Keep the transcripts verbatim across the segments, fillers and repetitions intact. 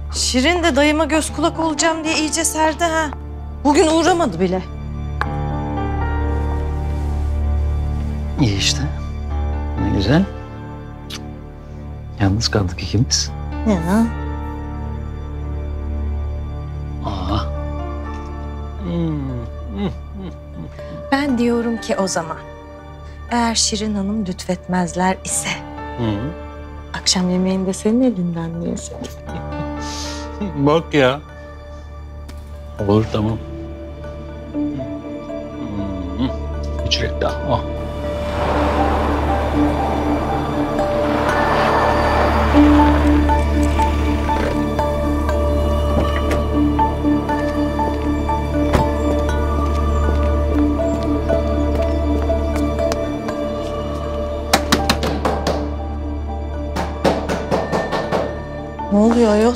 Şirin de dayıma göz kulak olacağım diye iyice serdi ha. Bugün uğramadı bile. İyi işte. Ne güzel. Yalnız kaldık ikimiz. Ya. Aa. Ben diyorum ki o zaman, eğer Şirin Hanım lütfetmezler ise Hı. akşam yemeğini de senin elinden mi yesek? Bak ya. Olur, tamam. Bir çörek daha. Oh. Ne oluyor ayol?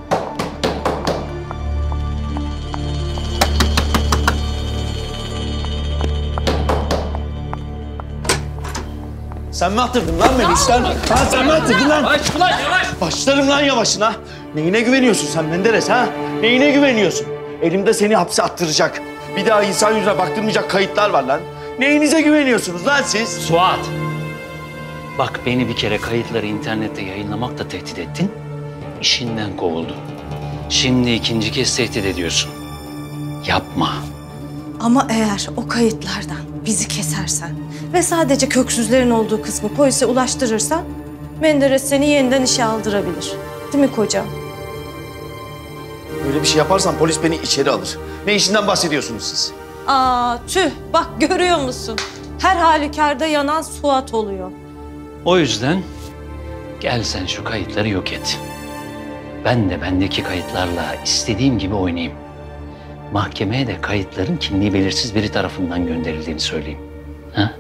Sen mi attırdın lan beni işten? Ha sen mi attırdın lan? Yavaş ulan yavaş. Başlarım lan yavaşına. Neyine güveniyorsun sen Menderes ha? Neyine güveniyorsun? Elimde seni hapse attıracak. Bir daha insan yüzüne baktırmayacak kayıtlar var lan. Neyinize güveniyorsunuz lan siz? Suat. Bak beni bir kere kayıtları internette yayınlamakla tehdit ettin. İşinden kovuldun. Şimdi ikinci kez tehdit ediyorsun. Yapma. Ama eğer o kayıtlardan bizi kesersen ve sadece köksüzlerin olduğu kısmı polise ulaştırırsan Menderes seni yeniden işe aldırabilir. Değil mi kocam? Böyle bir şey yaparsan polis beni içeri alır. Ne işinden bahsediyorsunuz siz? Aa tüh, bak görüyor musun? Her halükarda yanan Suat oluyor. O yüzden gel sen şu kayıtları yok et. Ben de bendeki kayıtlarla istediğim gibi oynayayım. Mahkemeye de kayıtların kimliği belirsiz biri tarafından gönderildiğini söyleyeyim. Ha?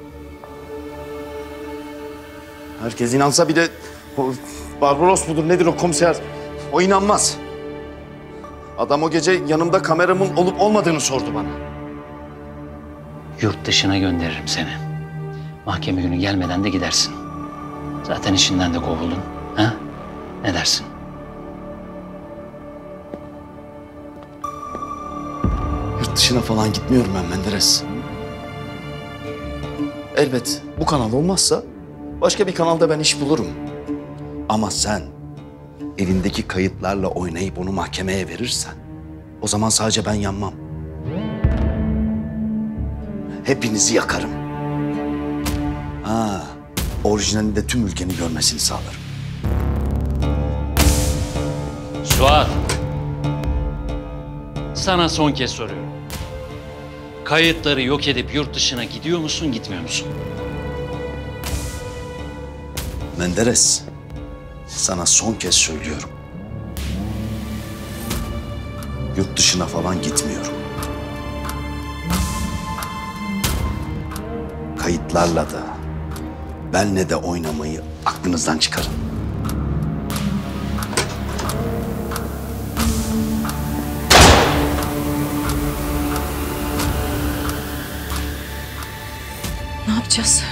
Herkes inansa bir de o Barbaros mudur nedir o komiser? O inanmaz. Adam o gece yanımda kameramın olup olmadığını sordu bana. Yurt dışına gönderirim seni. Mahkeme günü gelmeden de gidersin. Zaten işinden de kovuldun. Ha? Ne dersin? Yurt dışına falan gitmiyorum ben Menderes. Elbet bu kanal olmazsa başka bir kanalda ben iş bulurum. Ama sen elindeki kayıtlarla oynayıp onu mahkemeye verirsen o zaman sadece ben yanmam. Hepinizi yakarım. Ha, orijinalini de tüm ülkenin görmesini sağlarım. Suat. Sana son kez soruyorum. Kayıtları yok edip yurt dışına gidiyor musun, gitmiyor musun? Menderes, sana son kez söylüyorum. Yurt dışına falan gitmiyorum. Kayıtlarla da, benle de oynamayı aklınızdan çıkarın. Ne yapacağız?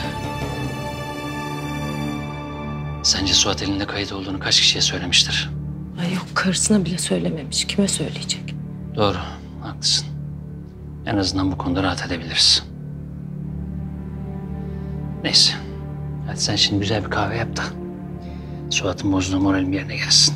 Sence Suat elinde kayıt olduğunu kaç kişiye söylemiştir? Ay yok, karısına bile söylememiş. Kime söyleyecek? Doğru, haklısın. En azından bu konuda rahat edebiliriz. Neyse, hadi sen şimdi güzel bir kahve yap da Suat'ın bozduğu moralim yerine gelsin.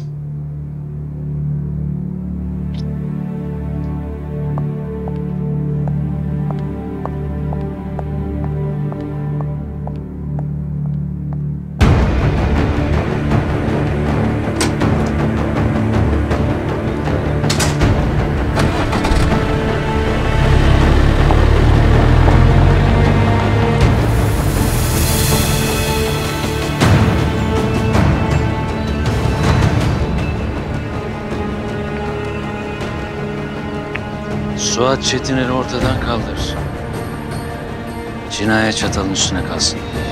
Suat Çetin'i ortadan kaldır. Cinayet çatalın üstüne kalsın.